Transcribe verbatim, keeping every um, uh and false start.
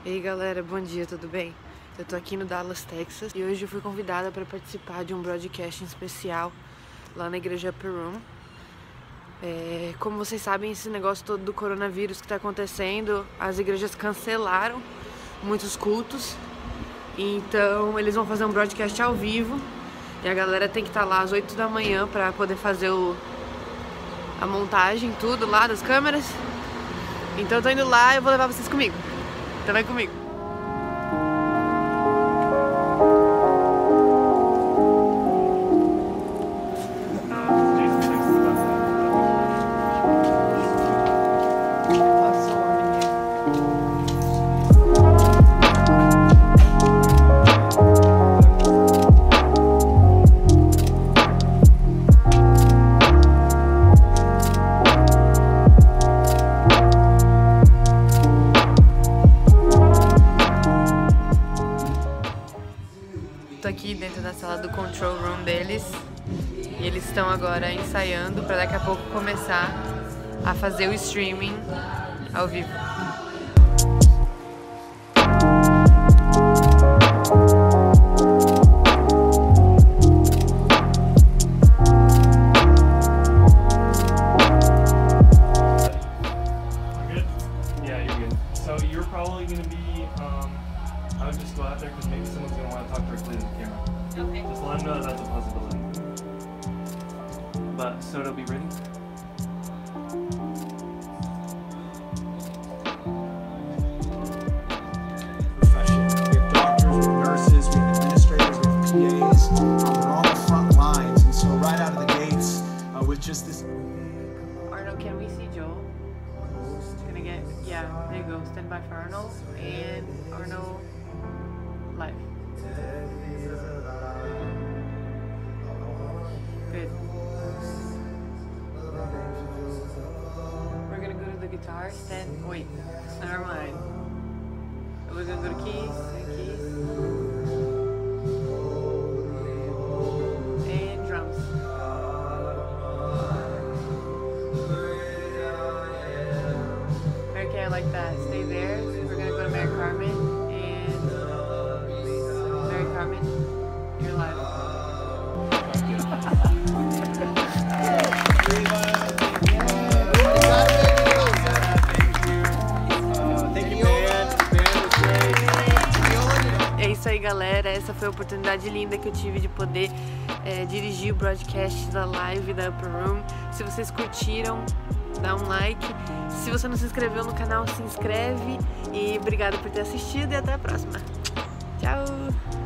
E aí galera, bom dia, tudo bem? Eu tô aqui no Dallas, Texas, e hoje eu fui convidada para participar de um broadcast especial lá na igreja Upper Room. É, como vocês sabem, esse negócio todo do coronavírus que tá acontecendo, as igrejas cancelaram muitos cultos, então eles vão fazer um broadcast ao vivo e a galera tem que estar lá às oito da manhã para poder fazer o, a montagem, tudo lá das câmeras. Então eu tô indo lá e eu vou levar vocês comigo. Então vem comigo. Tô aqui dentro da sala do control room deles e eles estão agora ensaiando para daqui a pouco começar a fazer o streaming ao vivo. I would just go out there because maybe someone's going to want to talk directly to the camera. Okay. Just let them know that that's a possibility. But Soda, be ready? Profession. We have doctors, we have nurses, we have administrators, we have P As. Um, they're on the front lines, and so right out of the gates, uh, with just this. Arnold, can we see Joel? Can I get? Yeah, there you go. Stand by for Arnold and Arnold. Live. Good. We're gonna go to the guitar stand. Wait, never mind. We're gonna go to keys and keys and drums. Okay, I like that. Stay there. We're gonna go to Mary Carmen. Carmen, you're live. É isso aí, galera. Essa foi a oportunidade linda que eu tive de poder é, dirigir o broadcast da live da Upper Room. Se vocês curtiram, dá um like. Se você não se inscreveu no canal, se inscreve. E obrigada por ter assistido e até a próxima. Tchau!